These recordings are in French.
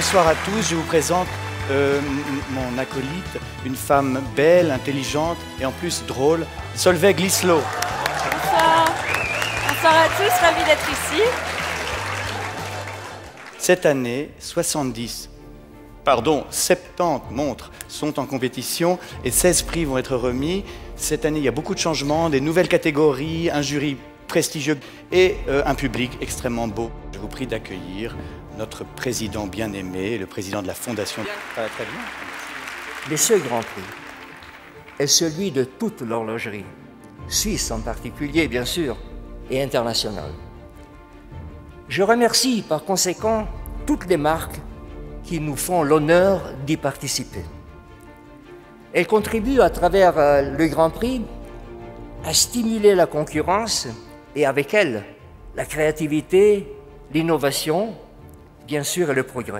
Bonsoir à tous, je vous présente mon acolyte, une femme belle, intelligente et en plus drôle, Solveig Lislo. Bonsoir. Bonsoir à tous, ravi d'être ici. Cette année, 70 montres sont en compétition et 16 prix vont être remis. Cette année, il y a beaucoup de changements, des nouvelles catégories, un jury prestigieux et un public extrêmement beau. Je vous prie d'accueillir notre président bien-aimé, le président de la Fondation. Très bien. Mais ce Grand Prix est celui de toute l'horlogerie, suisse en particulier, bien sûr, et internationale. Je remercie par conséquent toutes les marques qui nous font l'honneur d'y participer. Elles contribuent à travers le Grand Prix à stimuler la concurrence et avec elle la créativité, l'innovation, bien sûr, et le progrès.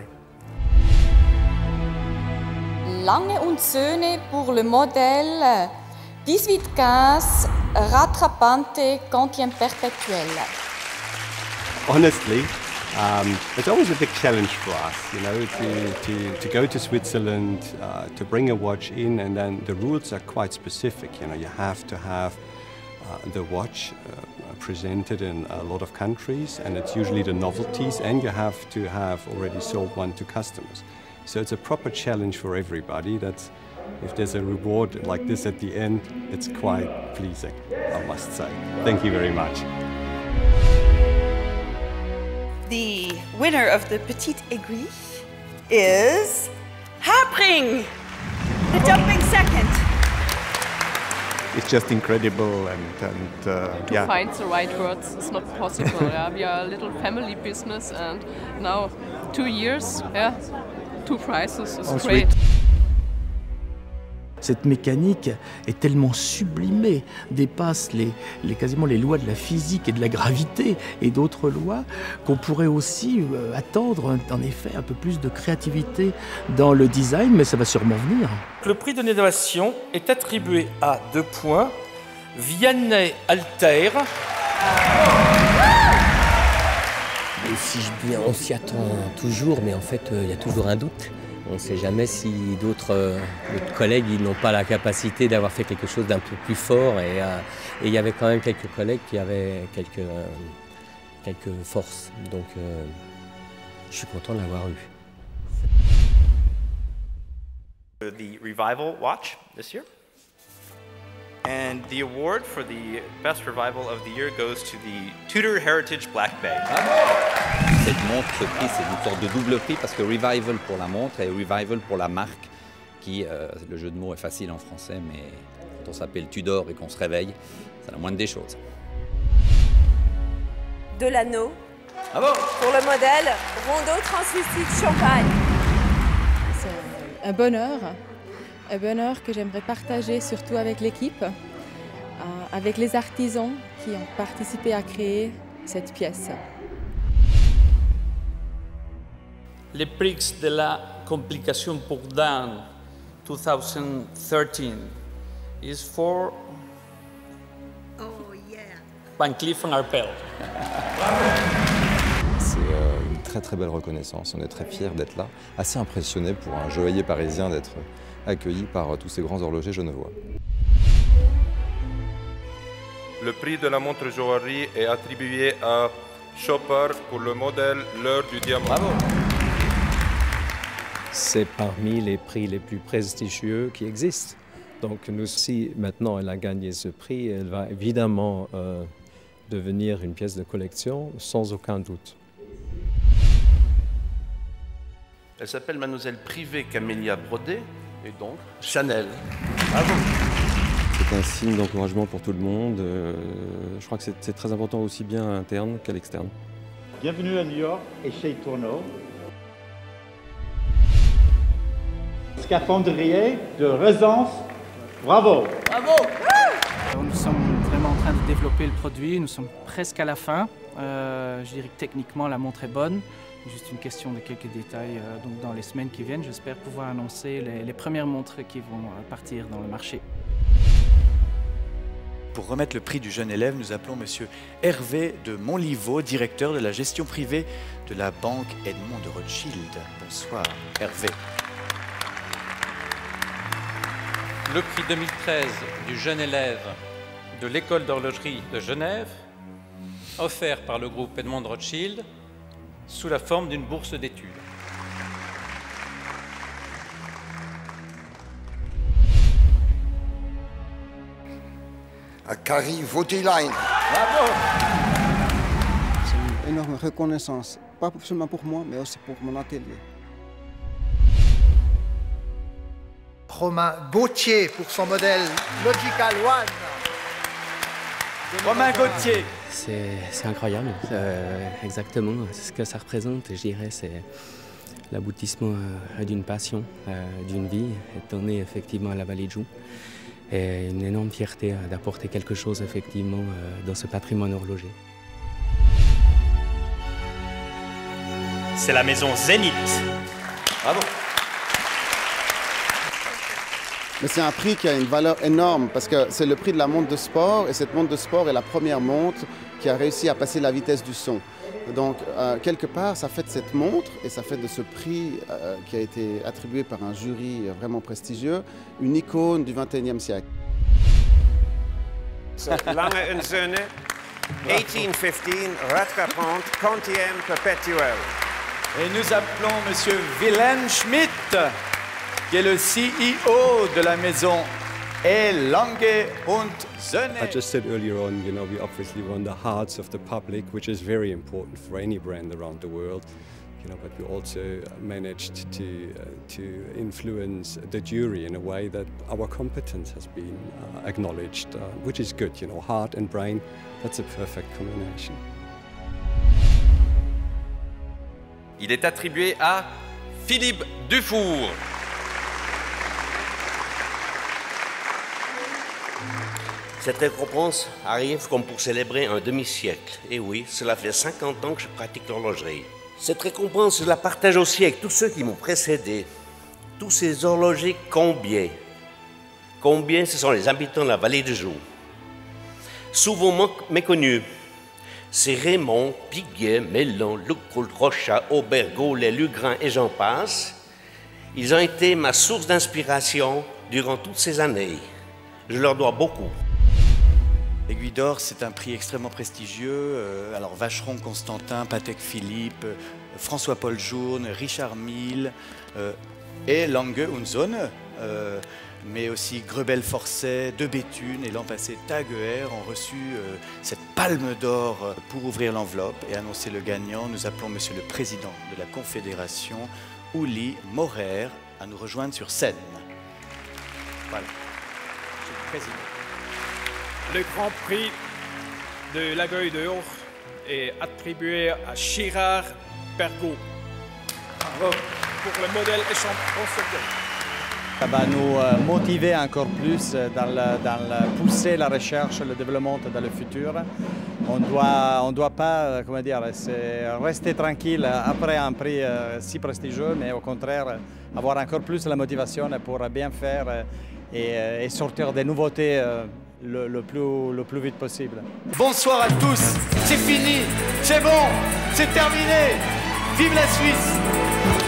Lange und Söhne pour le modèle 1815 Rattrapante Quantième Perpétuel. Honestly, it's always a big challenge for us, you know, to go to Switzerland, to bring a watch in, and then the rules are quite specific. You know, you have to have the watch presented in a lot of countries, and it's usually the novelties, and you have to have already sold one to customers. So it's a proper challenge for everybody. That's, if there's a reward like this at the end, it's quite pleasing, I must say. Thank you very much. The winner of the Petite Aiguille is Hapring, the jumping second. It's just incredible To find the right words is not possible. Yeah? We are a little family business, and now 2 years, 2 prizes is great. Cette mécanique est tellement sublimée, dépasse quasiment les lois de la physique et de la gravité et d'autres lois, qu'on pourrait aussi attendre en effet un peu plus de créativité dans le design, mais ça va sûrement venir. Le prix de l'innovation est attribué à 2 points, Vianney Altair. On s'y attend toujours, mais en fait, il y a toujours un doute. On ne sait jamais si d'autres collègues n'ont pas la capacité d'avoir fait quelque chose d'un peu plus fort. Et il y avait quand même quelques collègues qui avaient quelques forces. Donc je suis content de l'avoir eu. The Revival watch this year. And the award for the best revival of the year goes to the Tudor Heritage Black Bay. Cette montre, ce prix, c'est une sorte de double prix parce que Revival pour la montre et Revival pour la marque, qui, le jeu de mots est facile en français, mais quand on s'appelle Tudor et qu'on se réveille, c'est la moindre des choses. De l'anneau. Bravo. Pour le modèle Rondeau Translucide Champagne. C'est un bonheur que j'aimerais partager surtout avec l'équipe, avec les artisans qui ont participé à créer cette pièce. Le prix de la complication pour Dan 2013 is for Van Cleef & Arpels. C'est une très très belle reconnaissance, on est très fiers d'être là, assez impressionné pour un joaillier parisien d'être accueilli par tous ces grands horlogers genevois. Le prix de la montre joaillerie est attribué à Chopper pour le modèle L'heure du diamant. Bravo. C'est parmi les prix les plus prestigieux qui existent. Donc nous, si maintenant elle a gagné ce prix, elle va évidemment devenir une pièce de collection sans aucun doute. Elle s'appelle Mademoiselle Privée Camélia Brodé et donc Chanel. Bravo. C'est un signe d'encouragement pour tout le monde. Je crois que c'est très important aussi bien à l'interne qu'à l'externe. Bienvenue à New York et chez Tourneau. Scaphandrier de Rezance. Bravo. Bravo. Nous sommes vraiment en train de développer le produit, nous sommes presque à la fin. Je dirais que techniquement la montre est bonne. Juste une question de quelques détails. Donc dans les semaines qui viennent, j'espère pouvoir annoncer les premières montres qui vont partir dans le marché. pour remettre le prix du jeune élève, nous appelons monsieur Hervé de Montlivaud, directeur de la gestion privée de la banque Edmond de Rothschild. Bonsoir Hervé. Le prix 2013 du jeune élève de l'école d'horlogerie de Genève, offert par le groupe Edmond de Rothschild sous la forme d'une bourse d'études. À Kari Voutilainen. Bravo! C'est une énorme reconnaissance, pas seulement pour moi, mais aussi pour mon atelier. Romain Gauthier pour son modèle Logical One. Romain Gauthier. C'est incroyable, exactement ce que ça représente, je dirais, c'est l'aboutissement d'une passion, d'une vie, étant né effectivement à la Vallée de Joux. Et une énorme fierté d'apporter quelque chose effectivement dans ce patrimoine horloger. C'est la maison Zénith. Bravo. Mais c'est un prix qui a une valeur énorme parce que c'est le prix de la montre de sport et cette montre de sport est la première montre qui a réussi à passer la vitesse du son. Donc, quelque part, ça fait de cette montre et ça fait de ce prix qui a été attribué par un jury vraiment prestigieux, une icône du XXIe siècle. Lange en Söhne, 1815, Radkaprant, quantième perpétuel. Et nous appelons monsieur Wilhelm Schmidt, qui est le CEO de la maison Lange und Söhne. I just said earlier on, you know, we obviously won the hearts of the public, which is very important for any brand around the world. You know, but we also managed to influence the jury in a way that our competence has been acknowledged, which is good. You know, heart and brain, that's a perfect combination. Il est attribué à Philippe Dufour. Cette récompense arrive comme pour célébrer un demi-siècle. Et oui, cela fait 50 ans que je pratique l'horlogerie. Cette récompense, je la partage aussi avec tous ceux qui m'ont précédé. Tous ces horlogers combien. Combien ce sont les habitants de la vallée de Joux. Souvent méconnus. C'est Raymond, Piguet, Mellon, Loucoul, Rochat, Aubert, Gaulet, Lugrin et j'en passe. Ils ont été ma source d'inspiration durant toutes ces années. Je leur dois beaucoup. L'Aiguille d'Or, c'est un prix extrêmement prestigieux. Alors Vacheron, Constantin, Patek Philippe, François-Paul Journe, Richard Mille et Lange und Söhne, mais aussi Grebel-Forcet, De Béthune et l'an passé Taguer ont reçu cette palme d'or pour ouvrir l'enveloppe et annoncer le gagnant. Nous appelons monsieur le président de la Confédération, Uli Maurer, à nous rejoindre sur scène. Voilà. Monsieur le président. Le Grand Prix de l'Aiguille d'Or est attribué à Girard Pergaud pour le modèle échantillon. Ça va nous motiver encore plus dans pousser la recherche et le développement dans le futur. On doit pas, comment dire, rester tranquille après un prix si prestigieux, mais au contraire avoir encore plus la motivation pour bien faire et sortir des nouveautés le plus vite possible. Bonsoir à tous, c'est fini, c'est bon, c'est terminé. Vive la Suisse!